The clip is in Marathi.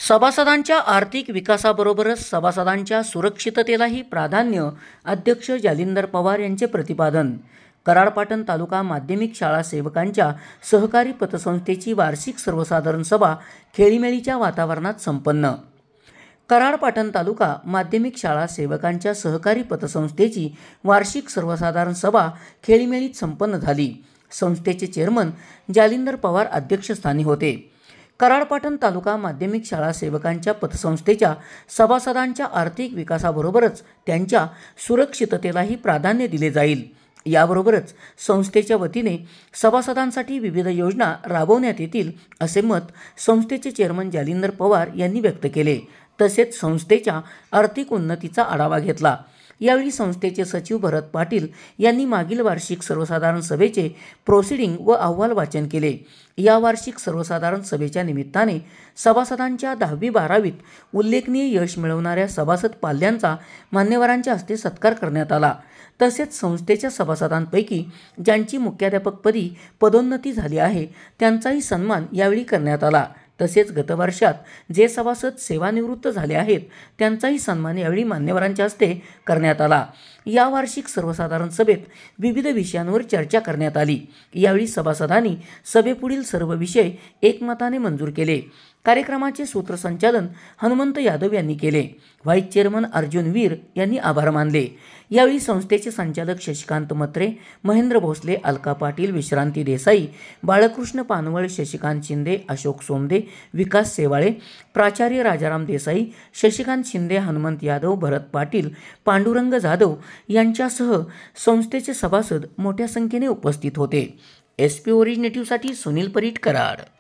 सभासदांच्या आर्थिक विकासाबरोबरच सभासदांच्या सुरक्षिततेलाही प्राधान्य, अध्यक्ष जालिंदर पवार यांचे प्रतिपादन। कराड पाटण तालुका माध्यमिक शाळा सेवकांच्या सहकारी पतसंस्थेची वार्षिक सर्वसाधारण सभा खेळीमेळीच्या वातावरणात संपन्न। कराड पाटण तालुका माध्यमिक शाळा सेवकांच्या सहकारी पतसंस्थेची वार्षिक सर्वसाधारण सभा खेळीमेळीत संपन्न झाली। संस्थेचे चेअरमन जालिंदर पवार अध्यक्षस्थानी होते। कराड पाटण तालुका माध्यमिक शाळा सेवकांच्या पतसंस्थेच्या सभासदांच्या आर्थिक विकासाबरोबरच त्यांच्या सुरक्षिततेलाही प्राधान्य दिले जाईल। याबरोबरच संस्थेच्या वतीने सभासदांसाठी विविध योजना राबवण्यात येतील असे मत संस्थेचे चेअरमन जालिंदर पवार यांनी व्यक्त केले। तसेच संस्थेच्या आर्थिक उन्नतीचा आढावा घेतला। यावेळी संस्थेचे सचिव भरत पाटील यांनी मागील वार्षिक सर्वसाधारण सभेचे प्रोसिडिंग व अहवाल वाचन केले। या वार्षिक सर्वसाधारण सभेच्या निमित्ताने सभासदांच्या 10वी-12वीत उल्लेखनीय यश मिळवणाऱ्या सभासद पाल्यांचा मान्यवरांच्या हस्ते सत्कार करण्यात आला। तसेच संस्थेच्या सभासदांपैकी ज्यांची मुख्याध्यापकपदी पदोन्नती झाली आहे त्यांचाही सन्मान यावेळी करण्यात आला। तसेच गतवर्षात जे सभासद सेवानिवृत्त झाले आहेत त्यांचाही सन्मान यावेळी मान्यवरांच्या हस्ते करण्यात आला। या वार्षिक सर्वसाधारण सभेत विविध विषयांवर चर्चा करण्यात आली। यावेळी सभासदांनी सभेपुढील सर्व विषय एकमताने मंजूर केले। कार्यक्रमाचे सूत्रसंचालन हनुमंत यादव यांनी केले। व्हाईस चेअरमन अर्जुन वीर यांनी आभार मानले। यावेळी संस्थेचे संचालक शशिकांत मत्रे, महेंद्र भोसले, अलका पाटील, विश्रांती देसाई, बाळकृष्ण पानवळ, शशिकांत शिंदे, अशोक सोमदे, विकास सेवाळे, प्राचार्य राजाराम देसाई, शशिकांत शिंदे, हनुमंत यादव, भरत पाटील, पांडुरंग जाधव यांच्यासह संस्थेचे सभासद मोठ्या संख्येने उपस्थित होते। SP ओरिजिनेटिव्हसाठी सुनील परीट, कराड।